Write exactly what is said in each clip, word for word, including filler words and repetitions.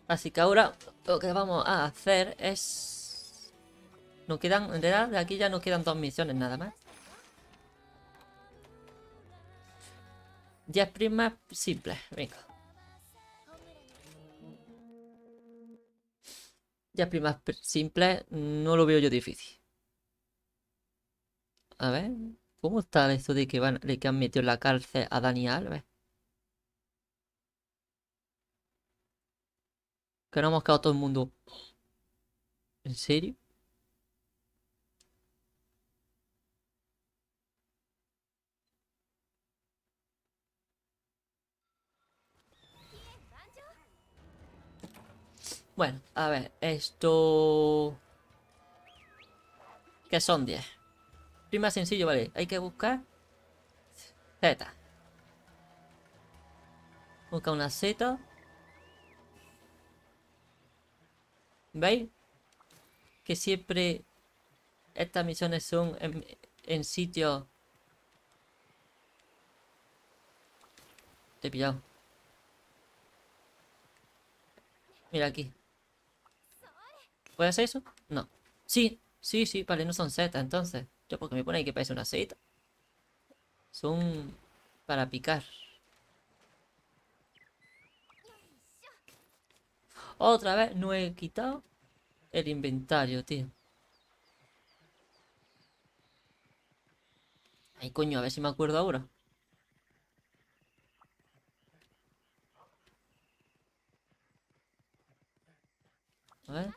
Así que ahora lo que vamos a hacer es... Nos quedan, en realidad de aquí ya nos quedan dos misiones nada más. diez primas simples, venga. diez primas simples no lo veo yo difícil. A ver, ¿cómo está esto de que, van, de que han metido en la cárcel a Dani Alves? Que no hemos quedado todo el mundo. ¿En serio? Bueno, a ver, esto... ¿Qué son diez? Prima sencillo, vale. Hay que buscar Z. Busca una Z. ¿Veis? Que siempre estas misiones son en, en sitios... Te he pillado. Mira aquí. ¿Puede ser eso? No. Sí, sí, sí, vale, no son Z entonces. Yo porque me pone ahí que parece una Z. Son para picar. Otra vez no he quitado el inventario, tío. Ay, coño, a ver si me acuerdo ahora. A ver.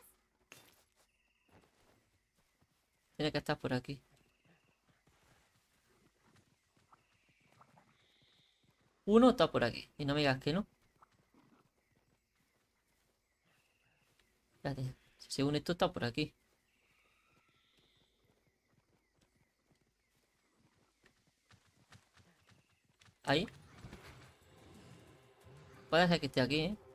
Tiene que estar por aquí. Uno está por aquí. Y no me digas que no. Espérate. Según esto está por aquí. Ahí. Puede ser que esté aquí, ¿eh?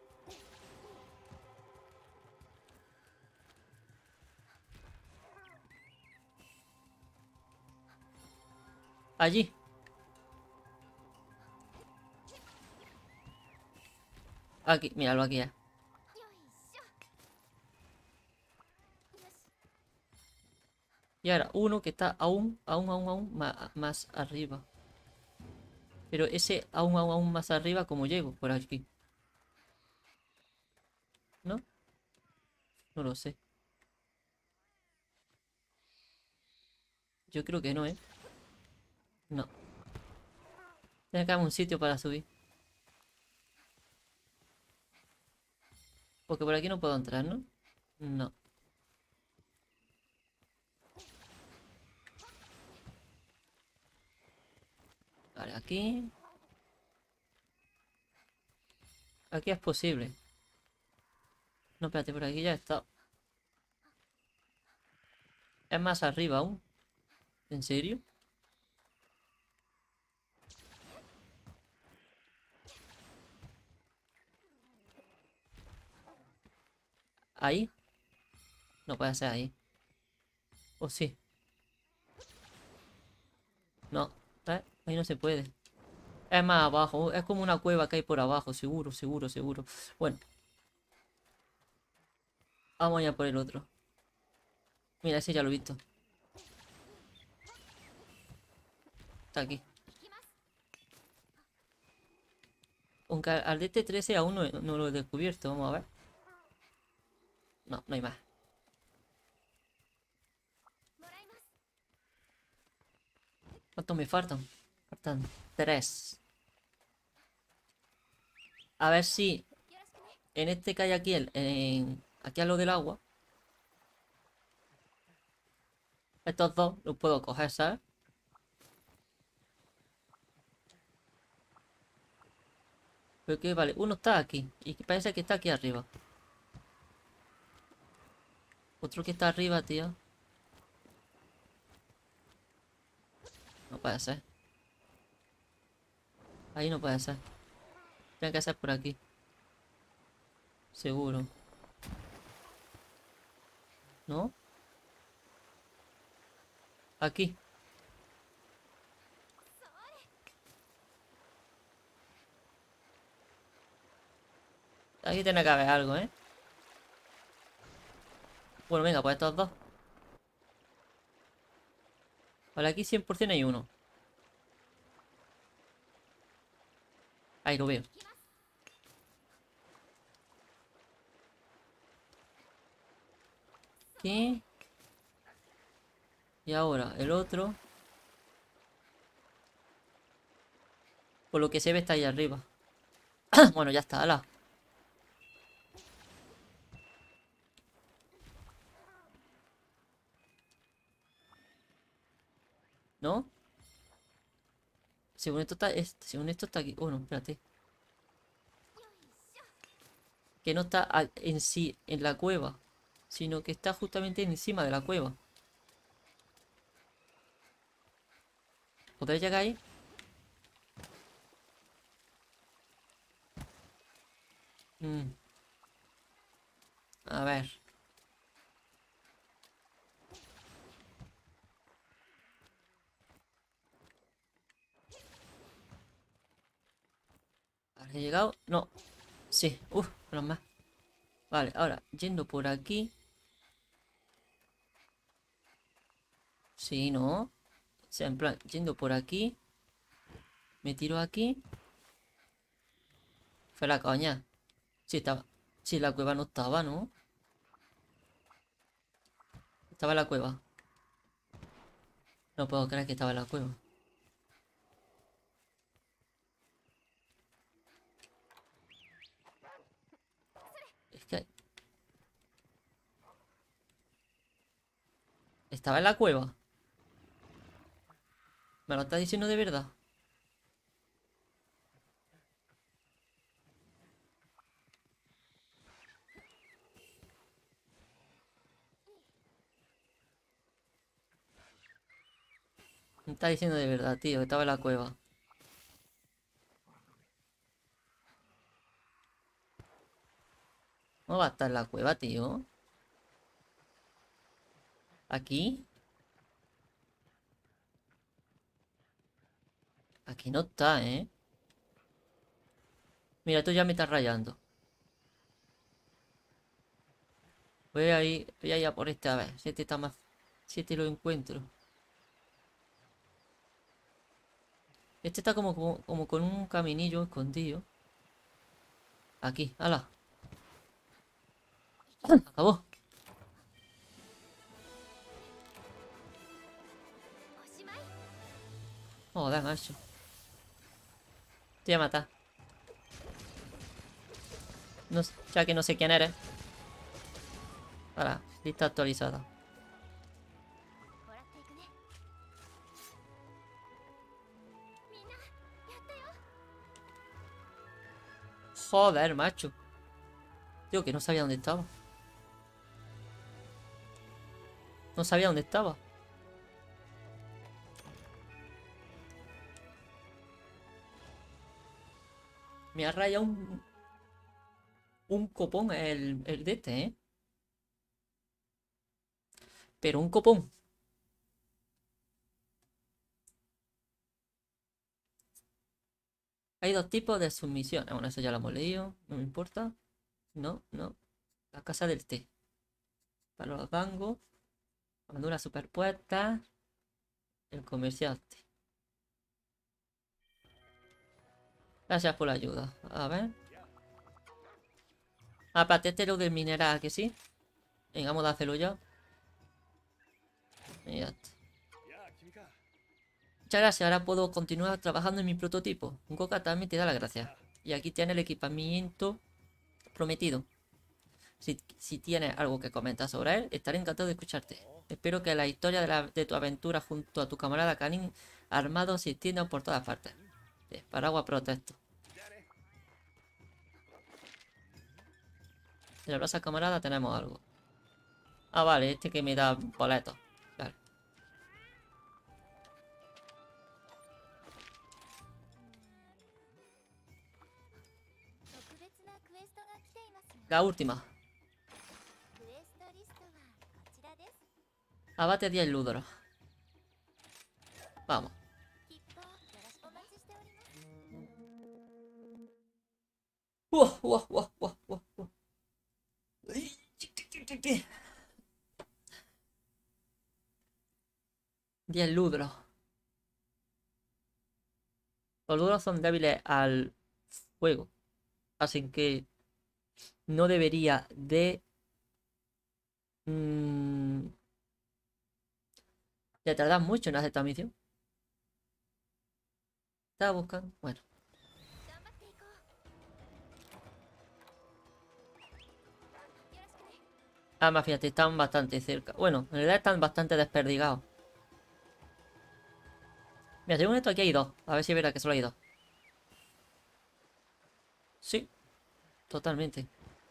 Allí. Aquí. Míralo aquí ya. Y ahora uno que está aún, aún, aún, aún más, más arriba. Pero ese aún, aún, aún más arriba, ¿cómo llego? Por aquí. ¿No? No lo sé. Yo creo que no, ¿eh? No. Tiene que haber un sitio para subir. Porque por aquí no puedo entrar, ¿no? No. Vale, aquí. Aquí es posible. No, espérate, por aquí ya está. Es más arriba aún. ¿En serio? ¿Ahí? No puede ser ahí. ¿O sí? No. ¿Eh? Ahí no se puede. Es más abajo. Es como una cueva que hay por abajo. Seguro, seguro, seguro. Bueno. Vamos ya por el otro. Mira, ese ya lo he visto. Está aquí. Aunque al D T trece aún no, no lo he descubierto. Vamos a ver. No, no hay más. ¿Cuántos me faltan? Faltan tres. A ver si en este que hay aquí, el, en, aquí a lo del agua, estos dos los puedo coger, ¿sabes? Pero que vale, uno está aquí y que parece que está aquí arriba. Otro que está arriba, tío. No puede ser. Ahí no puede ser. Tiene que ser por aquí. Seguro. ¿No? Aquí. Aquí tiene que haber algo, ¿eh? Bueno, venga, pues estos dos. Vale, aquí cien por cien hay uno. Ahí lo veo. Aquí. Y ahora el otro. Por lo que se ve está ahí arriba. Bueno, ya está, ala. ¿No? Según esto está, este, según esto está aquí. Oh, no, espérate. Que no está al- en sí, en la cueva. Sino que está justamente encima de la cueva. ¿Podré llegar ahí? Mm, a ver. ¿Habré llegado? No. Sí. Uf, menos más. Vale, ahora, yendo por aquí. Sí, ¿no? O sea, en plan, yendo por aquí. Me tiro aquí. Fue la coña. Sí, estaba. Sí, la cueva no estaba, ¿no? Estaba en la cueva. No puedo creer que estaba en la cueva. Es que... Estaba en la cueva. ¿Me lo estás diciendo de verdad? Me estás diciendo de verdad, tío, que estaba en la cueva. ¿Cómo va a estar en la cueva, tío? ¿Aquí? Aquí no está, ¿eh? Mira, tú ya me estás rayando. Voy a ir, voy a ir a por este a ver. Si este está más... Si este lo encuentro. Este está como, como, como con un caminillo escondido. Aquí, hala. Acabó. Joder, macho. Te voy a matar. No, ya que no sé quién eres. Hala, lista actualizada. Joder, macho. Tío, que no sabía dónde estaba. No sabía dónde estaba. Me ha rayado un, un copón el, el de este, ¿eh? Pero un copón. Hay dos tipos de sumisiones. Bueno, eso ya lo hemos leído. No me importa. No, no. La casa del té. Para los bangos. Armadura superpuesta. El comerciante. Gracias por la ayuda. A ver. Aparte, este es lo del mineral, ¿que sí? Venga, vamos a hacerlo ya. Y ya está. Muchas gracias, ahora puedo continuar trabajando en mi prototipo. Goka también te da las gracias. Y aquí tiene el equipamiento prometido. Si, si tienes algo que comentar sobre él, estaré encantado de escucharte. Espero que la historia de, la- de tu aventura junto a tu camarada Kanin armado se extienda por todas partes. Sí, paraguas protesto. En la plaza camarada tenemos algo. Ah, vale, este que me da boletos. Vale. La última. Abate diez Ludoro. Vamos. Uah, uah, uah, uah, uah, uah. diez ludros. Los ludros son débiles al fuego. Así que no debería de... Mmm, de tardar mucho en hacer esta misión. Estaba buscando... Bueno. Además, fíjate, están bastante cerca. Bueno, en realidad están bastante desperdigados. Mira, según esto aquí hay dos. A ver si verá que solo hay dos. Sí, totalmente.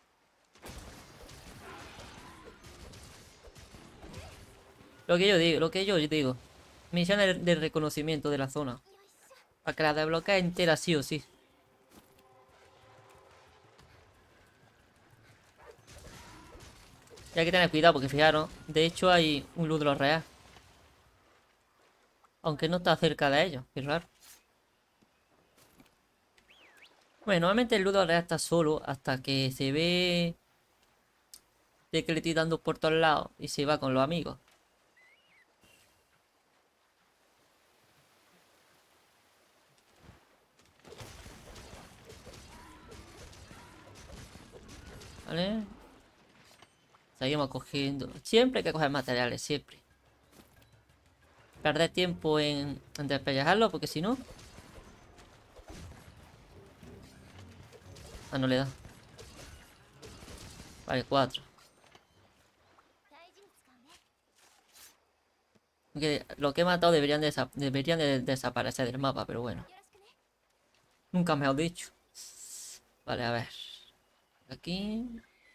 Lo que yo digo, lo que yo digo. Misión de, de reconocimiento de la zona. Para que la desbloquee entera sí o sí. Y hay que tener cuidado porque fijaros, de hecho hay un Ludro real. Aunque no está cerca de ellos, qué raro. Bueno, normalmente el Ludro real está solo hasta que se ve de que le estoy dando por todos lados y se va con los amigos. ¿Vale? Seguimos cogiendo. Siempre hay que coger materiales, siempre. Perder tiempo en, en despellejarlo porque si no... Ah, no le da. Vale, cuatro. Aunque lo que he matado deberían, de deberían de desaparecer del mapa, pero bueno. Nunca me he dicho. Vale, a ver. Aquí.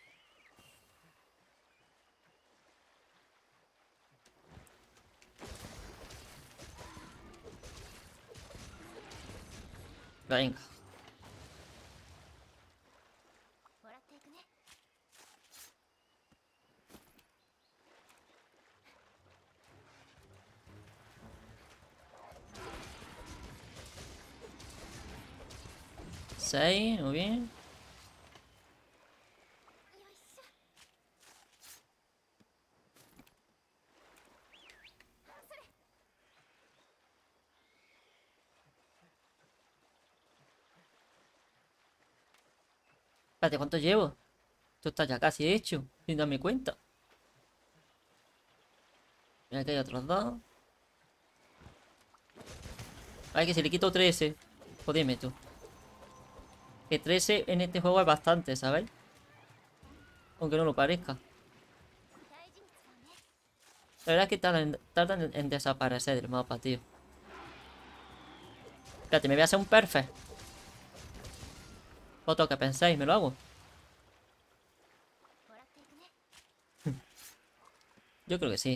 Venga. Seis, muy bien. Espérate, ¿cuánto llevo? Esto está ya casi hecho, sin darme cuenta. Mira que hay otros dos. Ay, que si le quito trece. Jodime tú. Que trece en este juego es bastante, ¿sabéis? Aunque no lo parezca. La verdad es que tardan, tardan en, en desaparecer del mapa, tío. Espérate, me voy a hacer un perfect. Otro que pensáis, me lo hago. Yo creo que sí.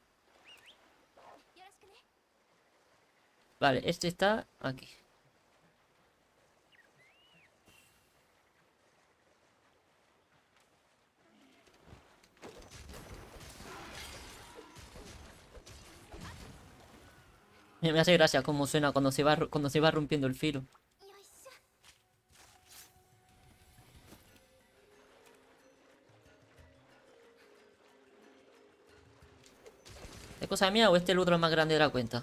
Vale, este está aquí. Me hace gracia cómo suena cuando se va, cuando se va rompiendo el filo. ¿Es cosa mía o este Ludro es más grande de la cuenta?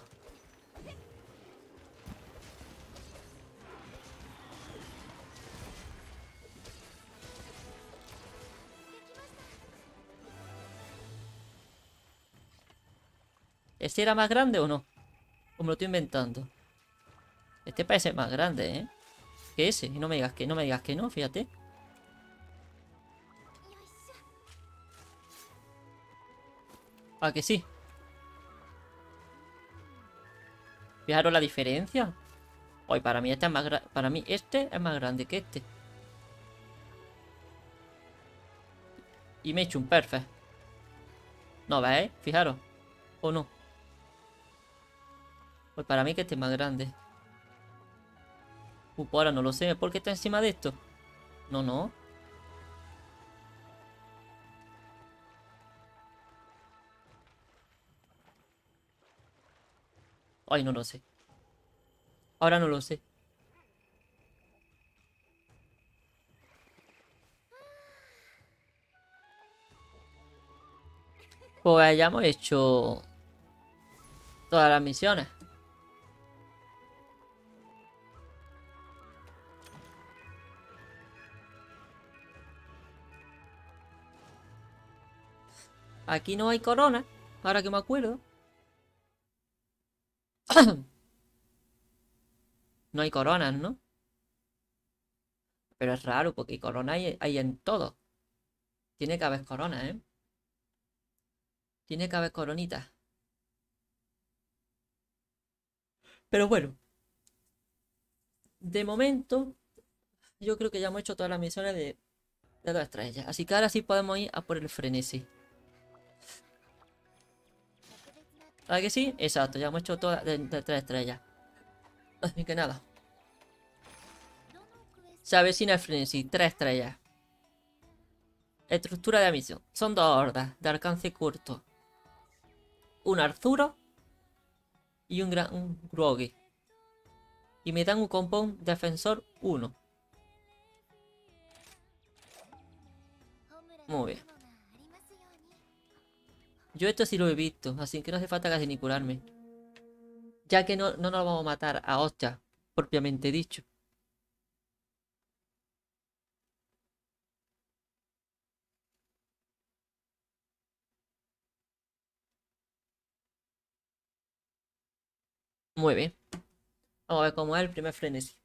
¿Este era más grande o no? ¿O me lo estoy inventando? Este parece más grande, ¿eh? Que ese. Y no me digas que no, me digas que no, fíjate. Ah, que sí. Fijaros la diferencia. Hoy para mí este es más grande. Para mí este es más grande que este. Y me he hecho un perfect. ¿No veis? Fijaros. ¿O no? Pues para mí que este es más grande. Uh, pues ahora no lo sé. ¿Por qué está encima de esto? No, no. Ay, no lo sé. Ahora no lo sé. Pues ya hemos hecho todas las misiones. Aquí no hay corona, ahora que me acuerdo. No hay coronas, ¿no? Pero es raro porque corona hay, hay en todo. Tiene que haber corona, ¿eh? Tiene que haber coronitas. Pero bueno. De momento, yo creo que ya hemos hecho todas las misiones de, de dos estrellas. Así que ahora sí podemos ir a por el frenesí. ¿Verdad que sí? Exacto, ya hemos hecho todas de, de tres estrellas. Así que nada. Se avecina el frenesí, tres estrellas. Estructura de misión. Son dos hordas de alcance corto. Un Arturo y un, gran, un Groggy. Y me dan un compound defensor uno. Muy bien. Yo esto sí lo he visto, así que no hace falta casi ni curarme. Ya que no, no nos vamos a matar a hostia, propiamente dicho. Muy bien. Vamos a ver cómo es el primer frenesí.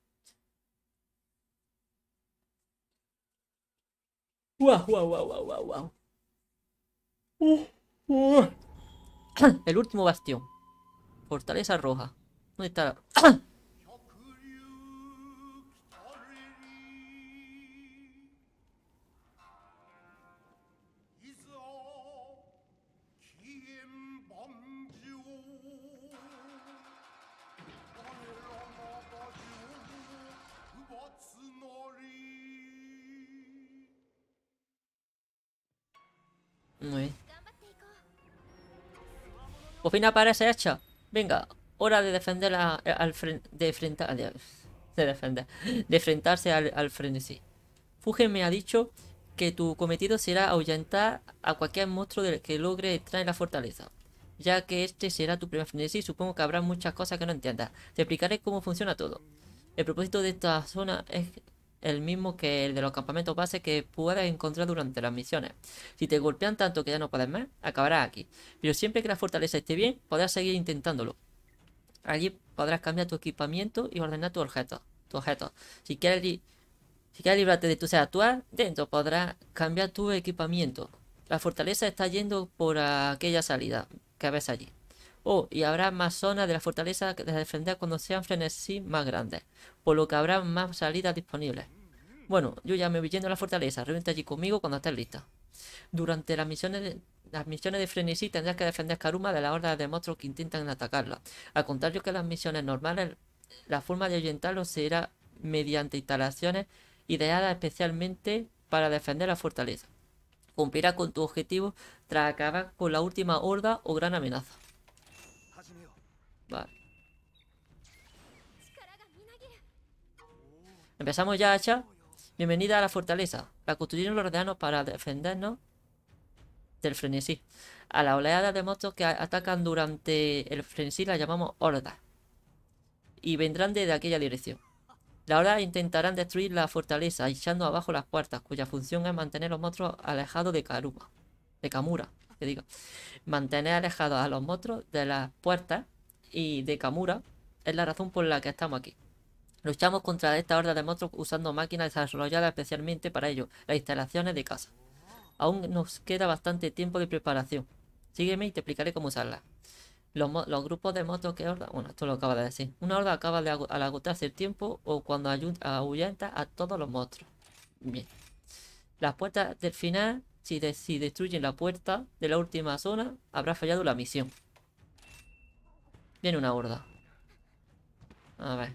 ¡Guau, guau, guau, guau, guau, guau! Uh, uh. El último bastión. Fortaleza roja. ¿Dónde está? Muy bien. Por fin aparece hecha. Venga, hora de defender a, al frente. De enfrentar. De, de defender. De enfrentarse al, al frenesí. Fugen me ha dicho que tu cometido será ahuyentar a cualquier monstruo del que logre entrar en la fortaleza. Ya que este será tu primer frenesí, supongo que habrá muchas cosas que no entiendas. Te explicaré cómo funciona todo. El propósito de esta zona es el mismo que el de los campamentos base que puedes encontrar durante las misiones. Si te golpean tanto que ya no puedes más, acabarás aquí. Pero siempre que la fortaleza esté bien, podrás seguir intentándolo. Allí podrás cambiar tu equipamiento y ordenar tus objetos. Tu objeto. Si quieres, li si quieres librarte de tu ser actual, dentro podrás cambiar tu equipamiento. La fortaleza está yendo por aquella salida que ves allí. Oh, y habrá más zonas de la fortaleza de defender cuando sean frenesí más grandes, por lo que habrá más salidas disponibles. Bueno, yo ya me voy yendo a la fortaleza, reúnete allí conmigo cuando estés lista. Durante las misiones de, las misiones de frenesí tendrás que defender Karuma de la horda de monstruos que intentan atacarla. Al contrario que las misiones normales, la forma de ahuyentarlo será mediante instalaciones ideadas especialmente para defender la fortaleza. Cumplirá con tu objetivo tras acabar con la última horda o gran amenaza. Vale. Empezamos ya, Hacha. Bienvenida a la fortaleza. La construyeron los aldeanos para defendernos del frenesí. A la oleada de monstruos que atacan durante el frenesí la llamamos hordas. Y vendrán desde aquella dirección. La horda intentarán destruir la fortaleza, echando abajo las puertas, cuya función es mantener los monstruos alejados de Karuma. De Kamura, que digo. Mantener alejados a los monstruos de las puertas y de Kamura es la razón por la que estamos aquí. Luchamos contra esta horda de monstruos usando máquinas desarrolladas especialmente para ello, las instalaciones de casa. Aún nos queda bastante tiempo de preparación. Sígueme y te explicaré cómo usarla. Los, los grupos de monstruos que horda... Bueno, esto lo acaba de decir. Una horda acaba de al agotarse el tiempo o cuando ahuyenta a todos los monstruos. Bien. Las puertas del final, si, de, si destruyen la puerta de la última zona, habrá fallado la misión. Viene una horda. A ver.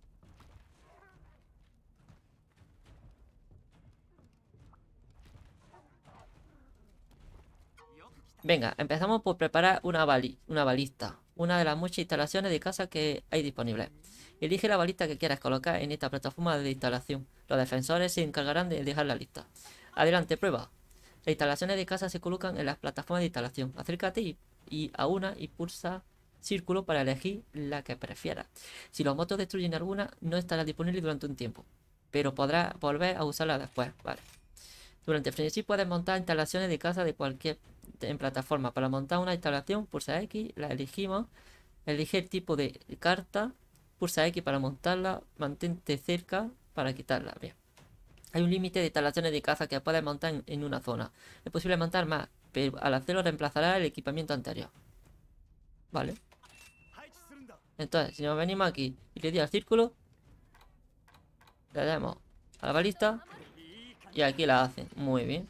Venga, empezamos por preparar una, bali una balista. Una de las muchas instalaciones de casa que hay disponibles. Elige la balista que quieras colocar en esta plataforma de instalación. Los defensores se encargarán de dejar la lista. Adelante, prueba. Las instalaciones de casa se colocan en las plataformas de instalación. Acércate y, y a una y pulsa círculo para elegir la que prefieras. Si los motos destruyen alguna, no estará disponible durante un tiempo, pero podrás volver a usarla después, vale. Durante el frenesí puedes montar instalaciones de casa de cualquier en plataforma. Para montar una instalación, pulsa X, la elegimos, elige el tipo de carta, pulsa X para montarla, mantente cerca para quitarla, bien. Hay un límite de instalaciones de caza que puedes montar en, en una zona. Es posible montar más, pero al hacerlo reemplazará el equipamiento anterior. Vale. Entonces, si nos venimos aquí y le doy al círculo, le damos a la balista y aquí la hacen. Muy bien.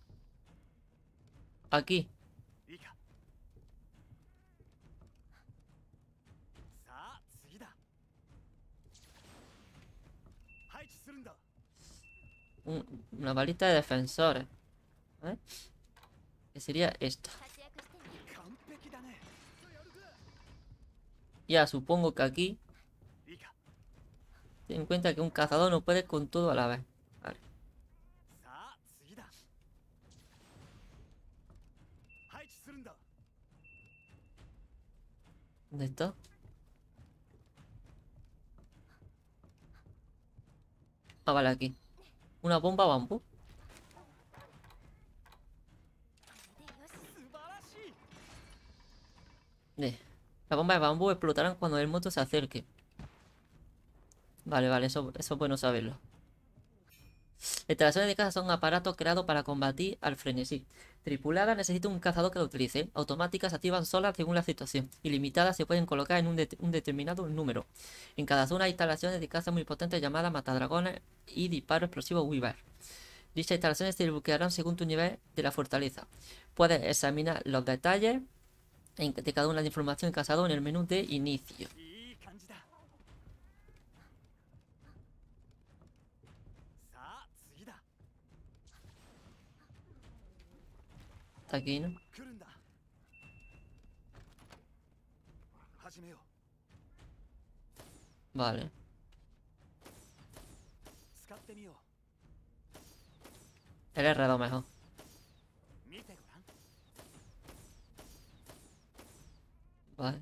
Aquí. Un- una balista de defensores. ¿Eh? Que sería esto. Ya, supongo que aquí ten en cuenta que un cazador no puede con todo a la vez. Vale. ¿Dónde está? Ah, vale, aquí. Una bomba bambú. Eh, Las bombas de bambú explotarán cuando el moto se acerque. Vale, vale, eso, eso es bueno saberlo. Instalaciones de caza son aparatos creados para combatir al frenesí. Tripuladas necesitan un cazador que lo utilice. Automáticas se activan solas según la situación. Ilimitadas se pueden colocar en un, de un determinado número. En cada zona hay instalaciones de caza muy potentes llamadas matadragones y disparo explosivo Weaver. Dichas instalaciones se desbloquearán según tu nivel de la fortaleza. Puedes examinar los detalles de cada una de información cazador en el menú de inicio. Está aquí, ¿no? Vale. El R dos mejor. Vale.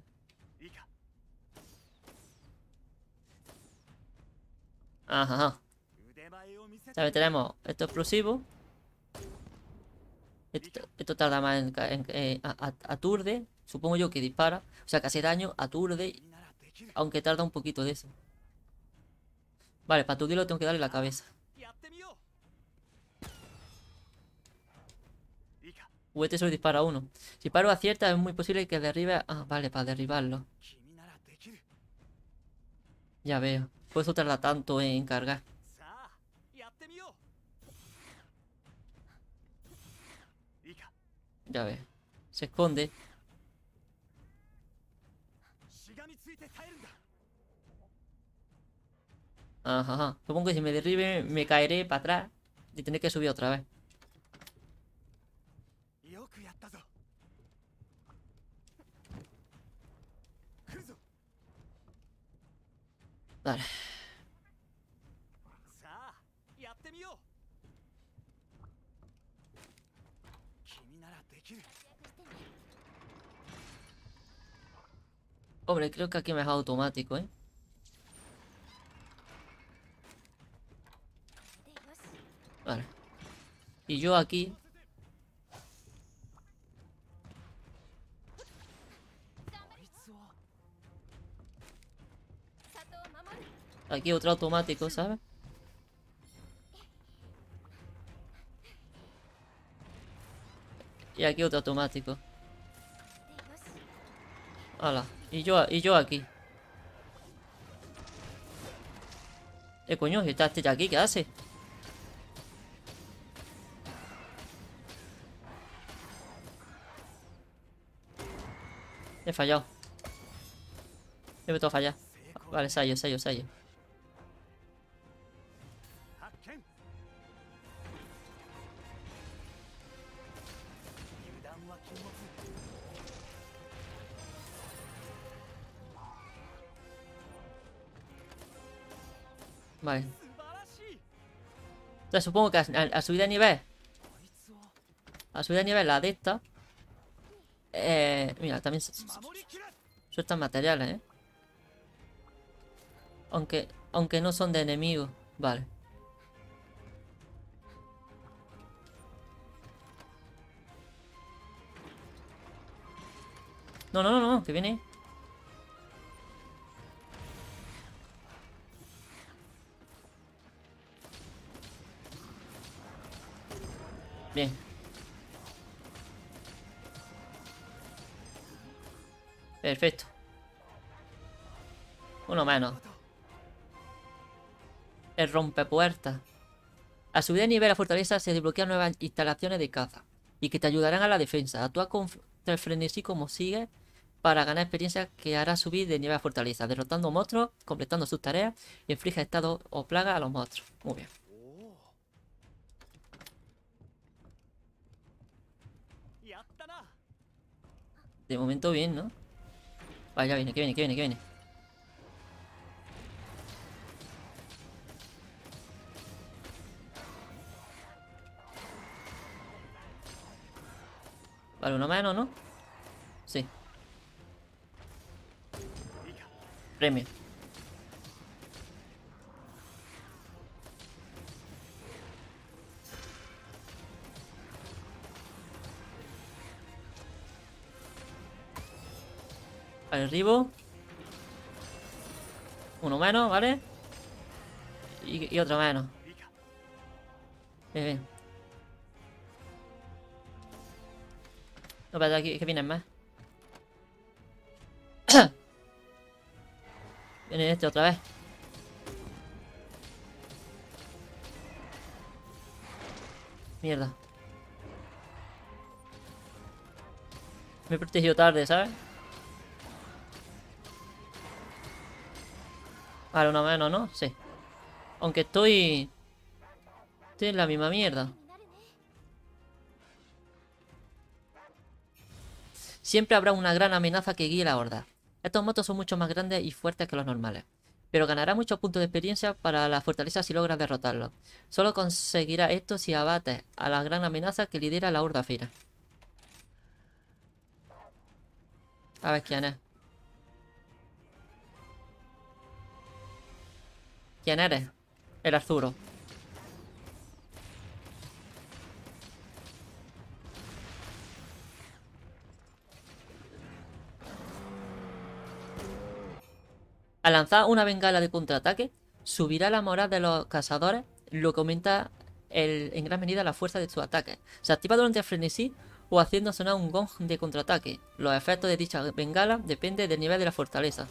Ajá, ajá. ¿Sabes? Tenemos esto explosivo. Esto, esto tarda más en, ca- en- eh, a- a- aturde. Supongo yo que dispara. O sea, que hace daño, aturde. Aunque tarda un poquito de eso. Vale, para aturdirlo tengo que darle la cabeza. O este solo dispara a uno. Si paro acierta, es muy posible que derribe. a- Ah, vale, para derribarlo. Ya veo. Por eso tarda tanto en cargar. Ya veo. Se esconde. Ajá, ajá. Supongo que si me derribe, me caeré para atrás. Y tendré que subir otra vez. Vale. Hombre, creo que aquí me es automático, ¿eh? Vale. Y yo aquí. Aquí otro automático, ¿sabes? Y aquí otro automático. Hala. Y yo, y yo aquí. Eh, coño, si está este ya aquí, ¿qué hace? He fallado. He vuelto a fallar. Vale, sello, sello, sello. Vale. Entonces supongo que a, a, a subir de nivel. A subir de nivel la de esta. Eh, mira, también. se- se- Sueltan materiales, ¿eh? Aunque, aunque no son de enemigos. Vale. No, no, no, no, que viene. Bien. Perfecto. Uno menos. El rompepuertas. A subir de nivel a fortaleza se desbloquean nuevas instalaciones de caza y que te ayudarán a la defensa. Actúa con el frenesí como sigue para ganar experiencia que hará subir de nivel a fortaleza, derrotando monstruos, completando sus tareas y inflige estado o plaga a los monstruos. Muy bien. De momento bien, ¿no? Vale, ya viene, que viene, que viene, que viene. Vale, uno menos, ¿no? Sí. Premio. Vale, arriba. Uno menos, ¿vale? Y, y otro menos. Bien, bien. No, espérate, aquí que vienen más. Viene este otra vez. Mierda. Me he protegido tarde, ¿sabes? Vale, uno menos, ¿no? Sí. Aunque estoy... Estoy en la misma mierda. Siempre habrá una gran amenaza que guíe la horda. Estos motos son mucho más grandes y fuertes que los normales, pero ganará muchos puntos de experiencia para la fortaleza si logras derrotarlos. Solo conseguirá esto si abates a la gran amenaza que lidera la horda fina. A ver quién es. ¿Quién eres? El Arturo. Al lanzar una bengala de contraataque, subirá la moral de los cazadores, lo que aumenta el- en gran medida la fuerza de sus ataques. Se activa durante el frenesí o haciendo sonar un gong de contraataque. Los efectos de dicha bengala dependen del nivel de la fortaleza.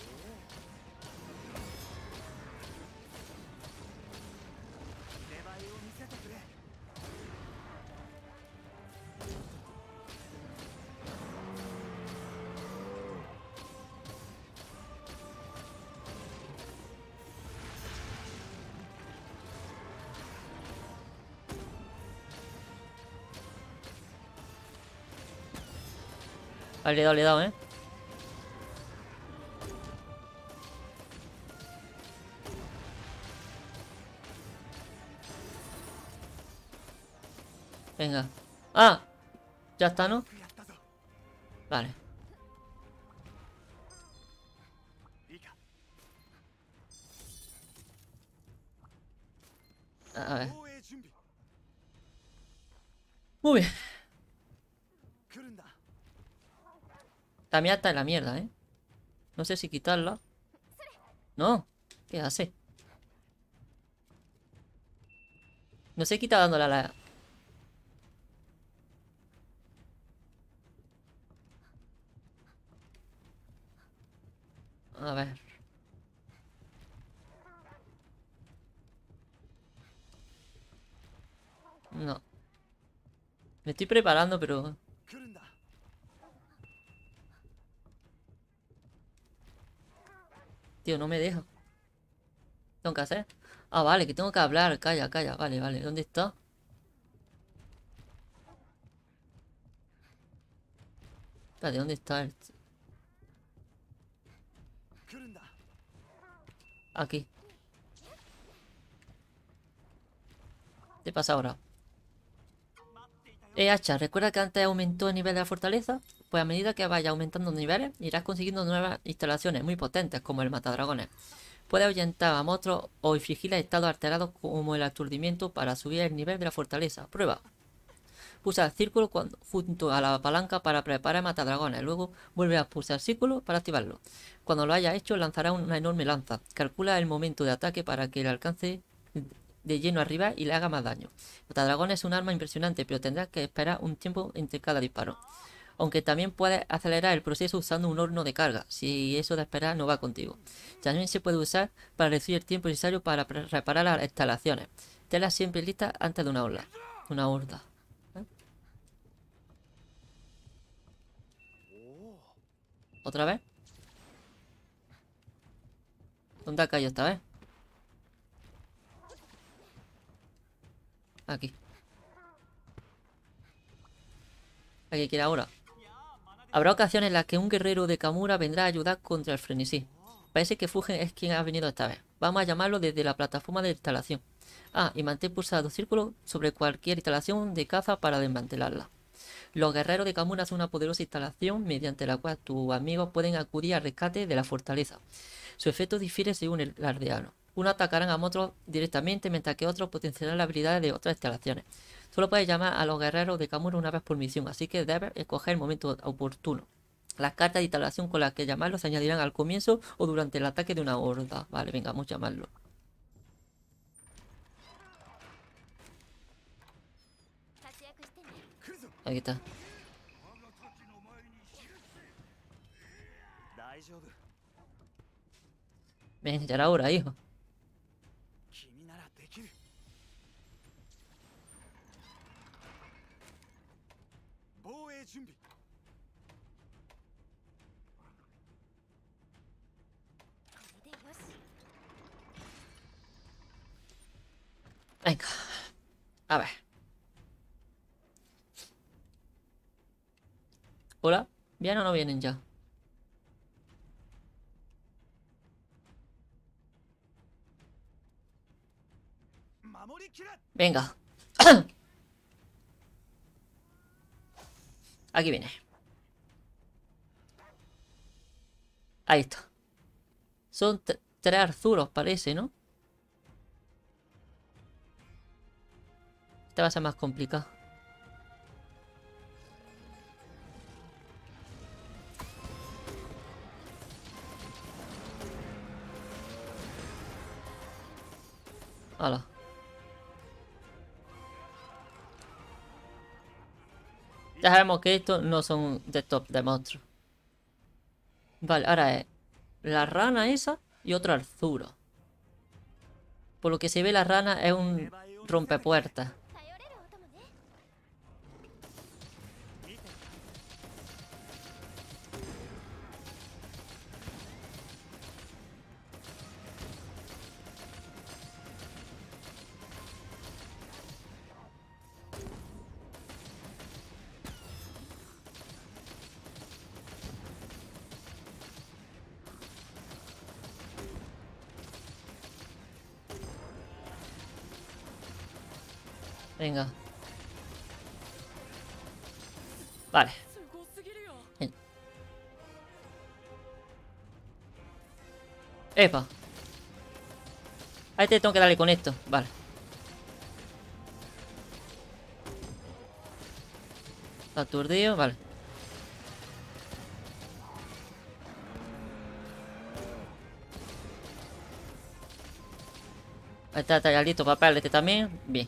Vale, le he dado, le he dado, ¿eh? Venga. ¡Ah! Ya está, ¿no? Vale. A ver. Muy bien. También está en la mierda, ¿eh? No sé si quitarla. No. ¿Qué hace? No se quita dándole a la... A ver. No. Me estoy preparando, pero... Tío, no me deja. ¿Tengo que hacer? Ah, vale, que tengo que hablar. Calla, calla. Vale, vale. ¿Dónde está? Espérate, ¿dónde está el... Aquí. ¿Qué pasa ahora? Eh, hacha, ¿recuerda que antes aumentó el nivel de la fortaleza? Pues a medida que vayas aumentando niveles, irás consiguiendo nuevas instalaciones muy potentes, como el matadragones. Puedes ahuyentar a monstruos o infligir estados alterados como el aturdimiento para subir el nivel de la fortaleza. Prueba. Pulsa el círculo cuando, junto a la palanca para preparar matadragones. Luego vuelve a pulsar el círculo para activarlo. Cuando lo hayas hecho, lanzará una enorme lanza. Calcula el momento de ataque para que le alcance de lleno arriba y le haga más daño. Matadragones es un arma impresionante, pero tendrás que esperar un tiempo entre cada disparo. Aunque también puedes acelerar el proceso usando un horno de carga, si eso de esperar no va contigo. También se puede usar para reducir el tiempo necesario para reparar las instalaciones. Tenlas siempre listas antes de una horda. Una horda. ¿Eh? ¿Otra vez? ¿Dónde ha caído esta vez? Aquí. Aquí quiere ahora. Habrá ocasiones en las que un guerrero de Kamura vendrá a ayudar contra el frenesí. Parece que Fugen es quien ha venido esta vez. Vamos a llamarlo desde la plataforma de instalación. Ah, y mantén pulsado círculo sobre cualquier instalación de caza para desmantelarla. Los guerreros de Kamura son una poderosa instalación mediante la cual tus amigos pueden acudir al rescate de la fortaleza. Su efecto difiere según el aldeano. Unos atacarán a otros directamente, mientras que otros potenciarán las habilidades de otras instalaciones. Solo puedes llamar a los guerreros de Kamura una vez por misión, así que debes escoger el momento oportuno. Las cartas de instalación con las que llamarlos se añadirán al comienzo o durante el ataque de una horda. Vale, venga, vamos a llamarlo. Aquí está. Ven, ya era hora, hijo. Venga. A ver. ¿Hola? ¿Vienen o no vienen ya? Venga. Aquí viene. Ahí está. Son tres Arzuros, parece, ¿no? Este va a ser más complicado. Hala. Ya sabemos que estos no son de top de monstruos. Vale, ahora es la rana esa y otro Arzuro. Por lo que se ve, la rana es un rompepuertas. Venga. Vale. Ven. Epa. A este tengo que darle con esto. Vale. Aturdido, vale. Ahí está, está ya listo papel este también. Bien.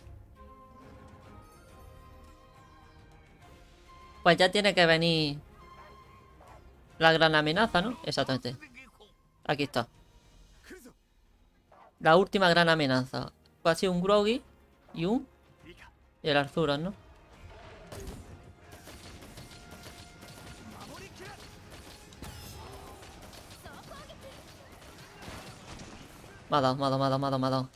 Pues ya tiene que venir la gran amenaza, ¿no? Exactamente. Aquí está. La última gran amenaza. Pues ha sido un Groggy y un... Y el Arzuras, ¿no? Me ha dado, me ha dado, me ha dado, me ha dado, me ha dado.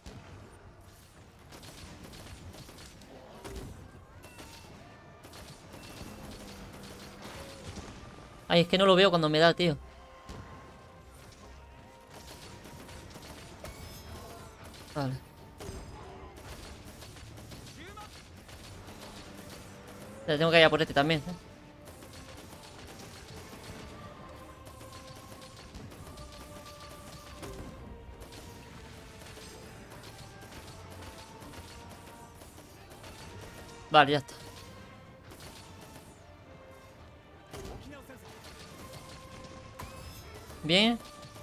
Ay, es que no lo veo cuando me da, tío. Vale. Le tengo que ir a por este también, ¿eh? Vale, ya está. Bien.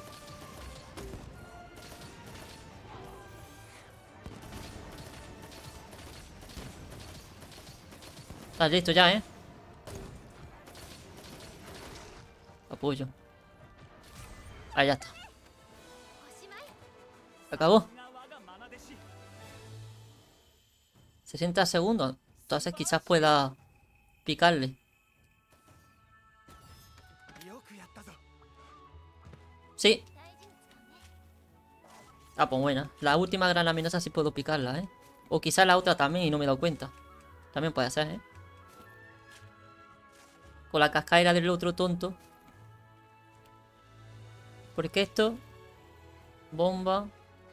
Estás listo ya, ¿eh? Apoyo. Ahí ya está. Acabó. sesenta segundos. Entonces quizás pueda picarle. Sí. Ah, pues buena. La última gran amenaza sí puedo picarla, ¿eh? O quizás la otra también y no me he dado cuenta. También puede ser, ¿eh? Con la cascadera del otro tonto. Porque esto... Bomba.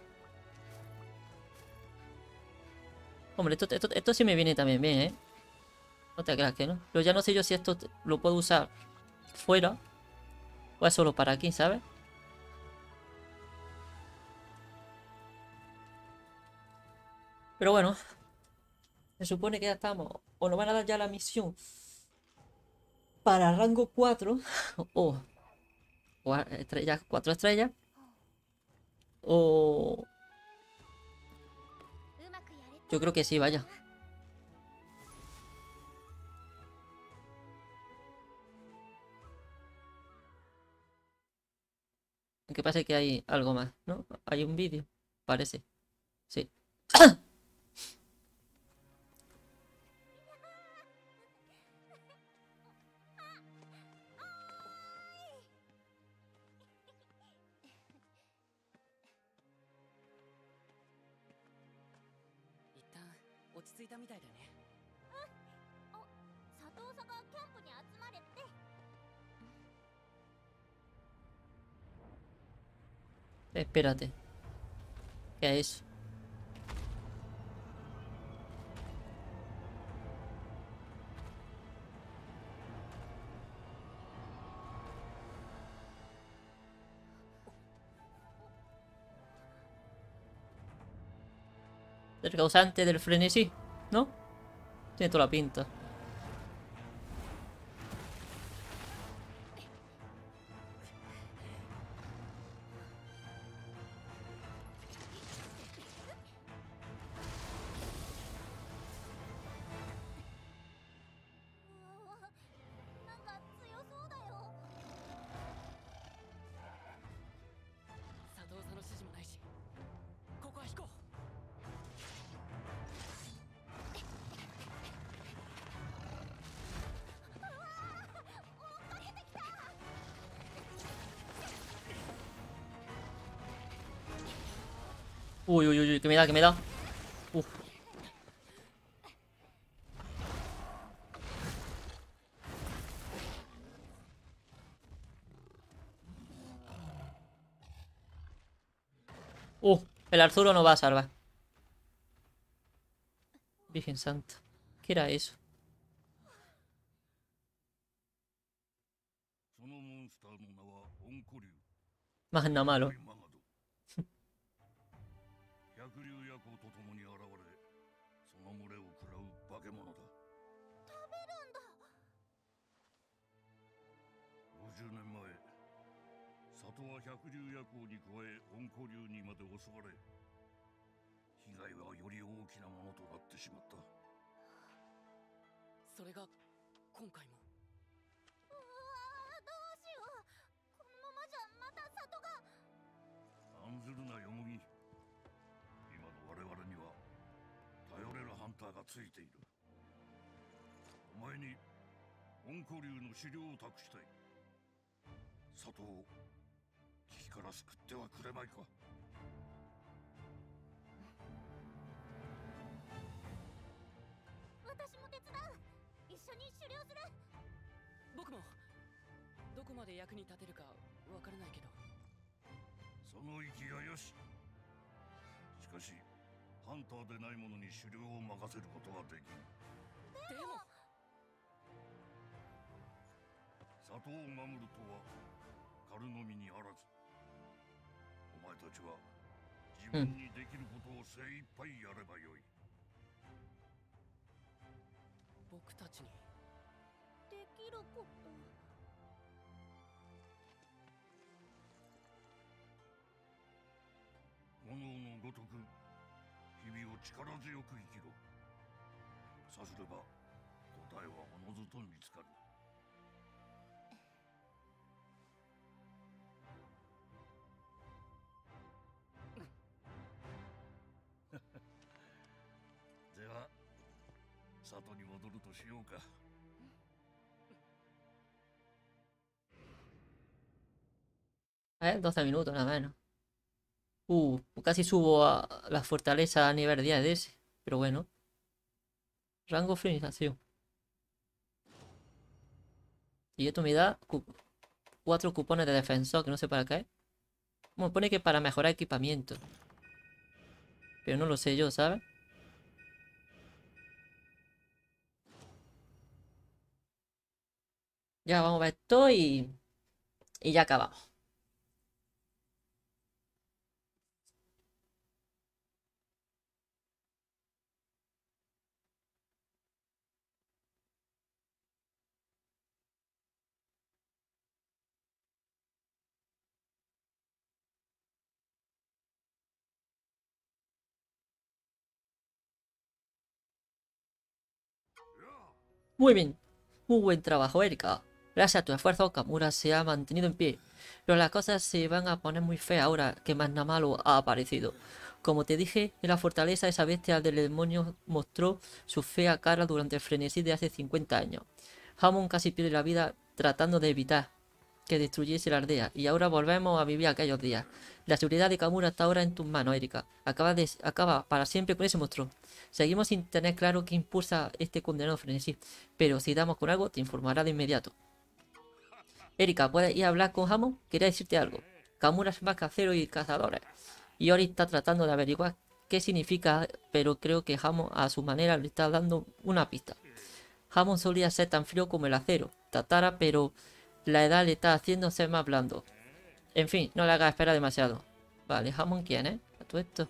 Hombre, esto, esto, esto sí me viene también bien, ¿eh? No te creas que no. Pero ya no sé yo si esto lo puedo usar fuera. O es solo para aquí, ¿sabes? Pero bueno. Se supone que ya estamos. O nos van a dar ya la misión para rango cuatro. O... o estrellas, cuatro estrellas. O... Yo creo que sí, vaya. Aunque parece que hay algo más, ¿no? Hay un vídeo, parece. Sí. Espérate. ¿Qué es eso? El causante del frenesí, ¿no? Tiene toda la pinta. Uy, uy, uy, uy, que me da, que me da. Uf. Uh, el Arturo no va a salvar. Virgen Santa. ¿Qué era eso? Más nada malo. Hmm. Eh, doce minutos nada menos. Uh, casi subo a la fortaleza a nivel diez de ese. Pero bueno. Rango finalización. Y esto me da cu cuatro cupones de defensor, que no sé para qué. Me pone que para mejorar equipamiento. Pero no lo sé yo, ¿sabes? Ya vamos a ver esto y... Y ya acabamos. Muy bien. Muy buen trabajo, Erika. Gracias a tu esfuerzo, Kamura se ha mantenido en pie. Pero las cosas se van a poner muy feas ahora que Magnamalo ha aparecido. Como te dije, en la fortaleza esa bestia del demonio mostró su fea cara durante el frenesí de hace cincuenta años. Hamon casi pierde la vida tratando de evitar que destruyese la aldea, y ahora volvemos a vivir aquellos días. La seguridad de Kamura está ahora en tus manos, Erika. Acaba, de, acaba para siempre con ese monstruo. Seguimos sin tener claro qué impulsa este condenado frenesí, pero si damos con algo, te informará de inmediato. Erika, ¿puedes ir a hablar con Hamon? Quería decirte algo. Kamura es más cazero y cazadores, y Ori está tratando de averiguar qué significa, pero creo que Hamon a su manera le está dando una pista. Hamon solía ser tan frío como el acero, Tatara, pero la edad le está haciendo ser más blando. En fin, no le hagas esperar demasiado. Vale, Hamon, ¿quién es? ¿A todo esto?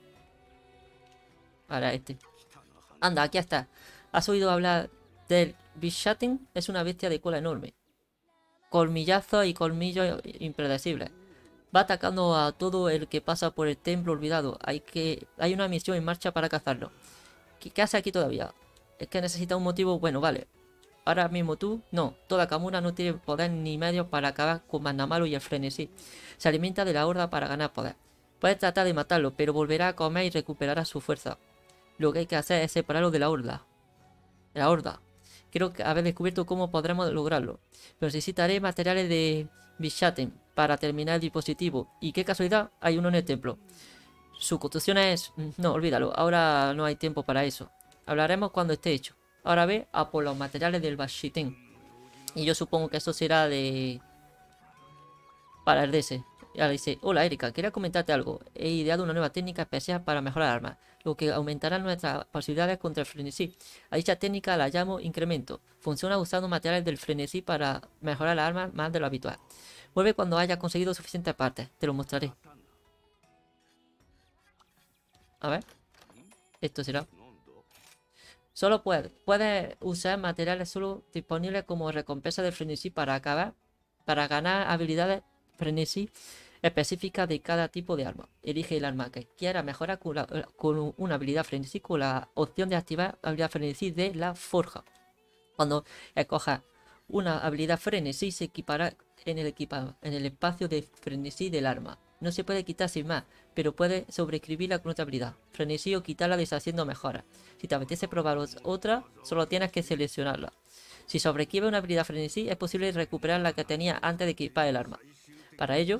Vale, este. Anda, aquí está. ¿Has oído hablar del Bishaten? Es una bestia de cola enorme. Colmillazos y colmillos impredecibles. Va atacando a todo el que pasa por el templo olvidado. Hay que hay una misión en marcha para cazarlo. ¿Qué, qué hace aquí todavía? Es que necesita un motivo. Bueno, vale. Ahora mismo tú, no. Toda Kamura no tiene poder ni medios para acabar con Magnamalo y el frenesí. Se alimenta de la horda para ganar poder. Puedes tratar de matarlo, pero volverá a comer y recuperará su fuerza. Lo que hay que hacer es separarlo de la horda. De la horda. Creo que haber descubierto cómo podremos lograrlo. Pero necesitaré materiales de Bishaten para terminar el dispositivo. Y qué casualidad, hay uno en el templo. Su construcción es... No, olvídalo. Ahora no hay tiempo para eso. Hablaremos cuando esté hecho. Ahora ve a por los materiales del Bashiten. Y yo supongo que eso será de... Para el D S. Y ahora dice, hola Erika, quería comentarte algo. He ideado una nueva técnica especial para mejorar armas, lo que aumentará nuestras posibilidades contra el frenesí. A dicha técnica la llamo incremento. Funciona usando materiales del frenesí para mejorar las armas más de lo habitual. Vuelve cuando haya conseguido suficientes partes. Te lo mostraré. A ver. Esto será. Solo puedes, puedes usar materiales solo disponibles como recompensa del frenesí para acabar, para ganar habilidades frenesí específicas de cada tipo de arma. Elige el arma que quiera mejorar con, la, con una habilidad frenesí con la opción de activar la habilidad frenesí de la forja. Cuando escojas una habilidad frenesí se equipará en el, equipa, en el espacio de frenesí del arma. No se puede quitar sin más, pero puede sobreescribirla con otra habilidad. Frenesí o quitarla deshaciendo mejoras. Si te apetece probar otra, solo tienes que seleccionarla. Si sobreescribe una habilidad frenesí, es posible recuperar la que tenía antes de equipar el arma. Para ello,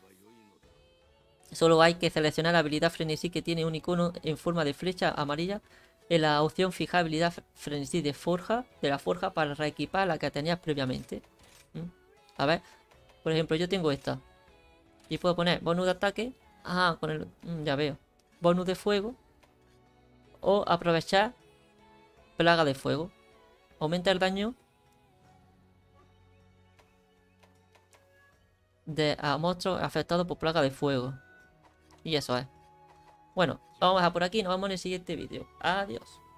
solo hay que seleccionar la habilidad frenesí que tiene un icono en forma de flecha amarilla en la opción fijar habilidad frenesí de forja, de la forja para reequipar la que tenías previamente. ¿Mm? A ver, por ejemplo, yo tengo esta. Y puedo poner bonus de ataque. Ah, con el... ya veo. Bonus de fuego. O aprovechar plaga de fuego. Aumenta el daño de a monstruos afectados por plaga de fuego. Y eso es. Bueno, vamos a por aquí. Nos vemos en el siguiente vídeo. Adiós.